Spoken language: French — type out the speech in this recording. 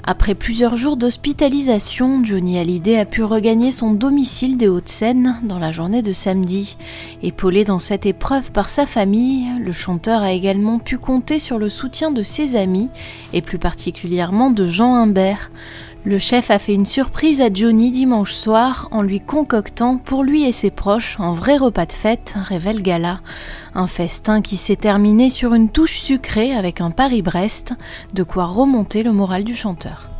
Après plusieurs jours d'hospitalisation, Johnny Hallyday a pu regagner son domicile des Hauts-de-Seine dans la journée de samedi. Épaulé dans cette épreuve par sa famille, le chanteur a également pu compter sur le soutien de ses amis et plus particulièrement de Jean Humbert. Le chef a fait une surprise à Johnny dimanche soir en lui concoctant pour lui et ses proches un vrai repas de fête, révèle Gala. Un festin qui s'est terminé sur une touche sucrée avec un Paris-Brest, de quoi remonter le moral du chanteur.